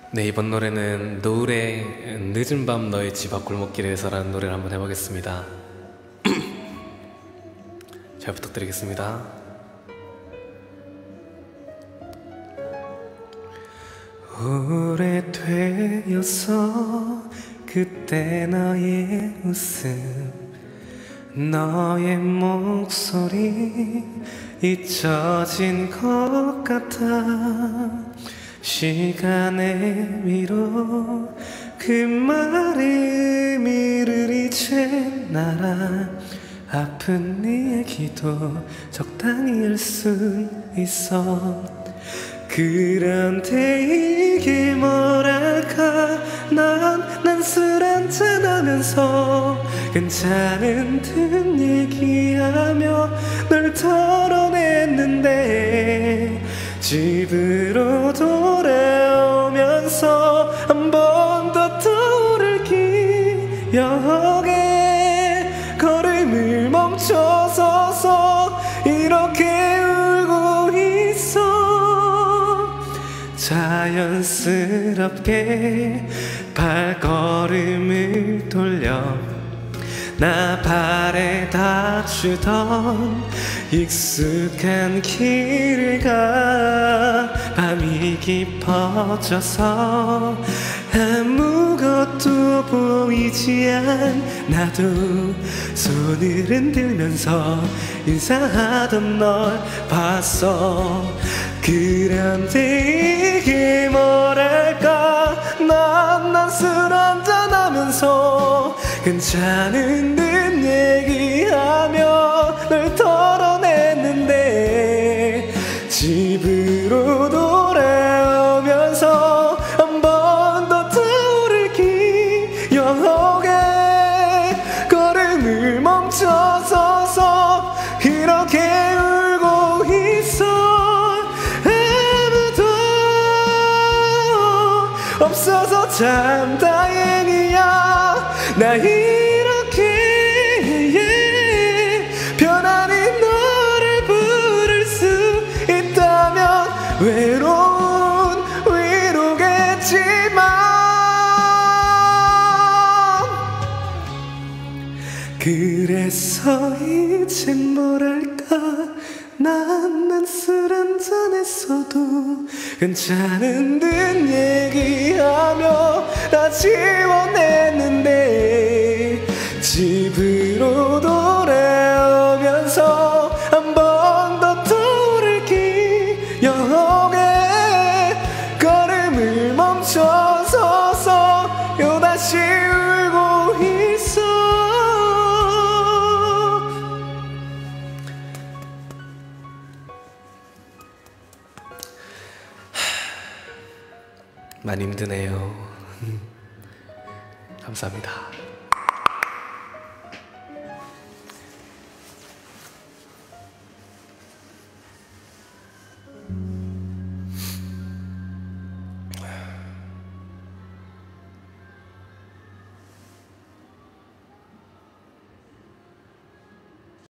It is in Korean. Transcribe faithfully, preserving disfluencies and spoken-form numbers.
네, 이번 노래는 노을의 늦은 밤 너의 집 앞 골목길에서라는 노래를 한번 해보겠습니다. 잘 부탁드리겠습니다. 오래되었어 그때 너의 웃음 너의 목소리 잊혀진 것 같아. 시간의 위로 그 말의 의미를 이제 알아. 아픈 네 얘기도 적당히 할 수 있어. 그런데 이게 뭐랄까 난, 난 술 한잔하면서 괜찮은 듯 얘기하며 널 털어냈는데 집으로 돌아오면서 한 번 더 떠오를 기억에 걸음을 멈춰서서 이렇게 울고 있어. 자연스럽게 발걸음을 돌려 나 발에 닿추던 익숙한 길을 가. 밤이 깊어져서 아무것도 보이지 않아도 손을 흔들면서 인사하던 널 봤어. 그런데 이게 뭐랄까 난, 난 술 한잔하면서 괜찮은 듯 얘기하며 널 털어냈는데 집으로 돌아오면서 한 번 더 떠오를 기억에 걸음을 멈춰서서 이렇게 울고 있어. 아무도 없어서 참 다행이야. 나 이렇게 yeah, 편안히 너를 부를 수 있다면 외로운 위로겠지만 그래서 이젠 뭐랄까 난, 난 술 한잔했어도 괜찮은 듯 얘기하며 다 지워냈는데 집으로 돌아오면서 한 번 더 떠오를 기억에 걸음을 멈춰서서 요다시 울고 있어. 많이 힘드네요. 감사합니다.